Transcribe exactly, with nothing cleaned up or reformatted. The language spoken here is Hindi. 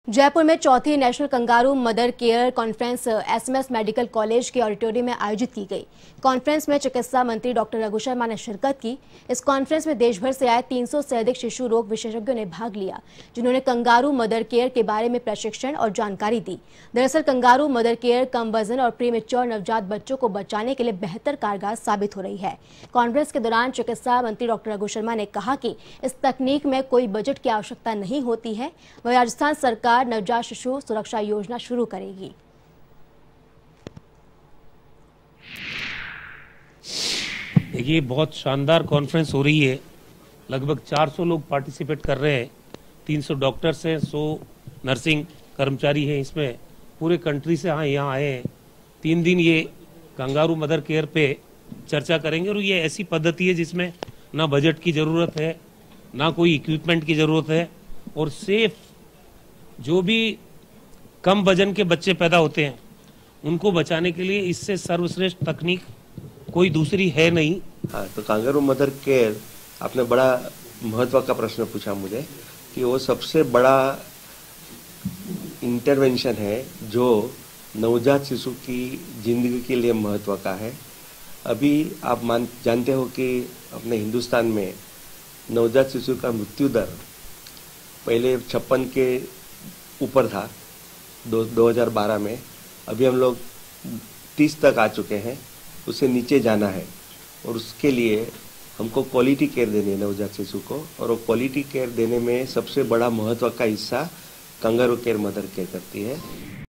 जयपुर में चौथी national kangaroo mother care conference SMS medical college के ऑडिटोरियम में आयोजित की गई। कॉन्फ्रेंस में चिकित्सा मंत्री डॉक्टर रघु शर्मा ने शिरकत की। इस कॉन्फ्रेंस में देश भर से आए तीन सौ से अधिक शिशु रोग विशेषज्ञों ने भाग लिया, जिन्होंने कंगारू मदर केयर के बारे में प्रशिक्षण और जानकारी दी। दरअसल कंगारू मदर केयर कम वजन और प्रीमेच्योर नवजात बच्चों को बचाने के लिए बेहतर कारगर साबित हो रही है। कॉन्फ्रेंस के दौरान चिकित्सा मंत्री डॉक्टर रघु शर्मा ने कहा कि इस तकनीक में कोई बजट की आवश्यकता नहीं होती है। वह राजस्थान सरकार नवजात शिशु सुरक्षा योजना शुरू करेगी। देखिए, बहुत शानदार कॉन्फ्रेंस हो रही है। लगभग चार सौ लोग पार्टिसिपेट कर रहे हैं। तीन सौ डॉक्टर्स हैं, सौ नर्सिंग कर्मचारी हैं। इसमें पूरे कंट्री से हाँ यहाँ आए हैं। तीन दिन ये कंगारू मदर केयर पे चर्चा करेंगे। और ये ऐसी पद्धति है जिसमें ना बजट की ज़रूरत है, ना कोई इक्विपमेंट की ज़रूरत है, और सेफ जो भी कम वजन के बच्चे पैदा होते हैं उनको बचाने के लिए इससे सर्वश्रेष्ठ तकनीक कोई दूसरी है नहीं। हाँ, तो कंगारू मदर केयर, आपने बड़ा महत्व का प्रश्न पूछा मुझे कि वो सबसे बड़ा इंटरवेंशन है जो नवजात शिशु की जिंदगी के लिए महत्व का है। अभी आप मान जानते हो कि अपने हिंदुस्तान में नवजात शिशु का मृत्यु दर पहले छप्पन के ऊपर था दो दो हजार बारह में। अभी हम लोग तीस तक आ चुके हैं। उसे नीचे जाना है और उसके लिए हमको क्वालिटी केयर देनी है नवजात शिशु को, और वो क्वालिटी केयर देने में सबसे बड़ा महत्व का हिस्सा कंगारू केयर मदर केयर करती है।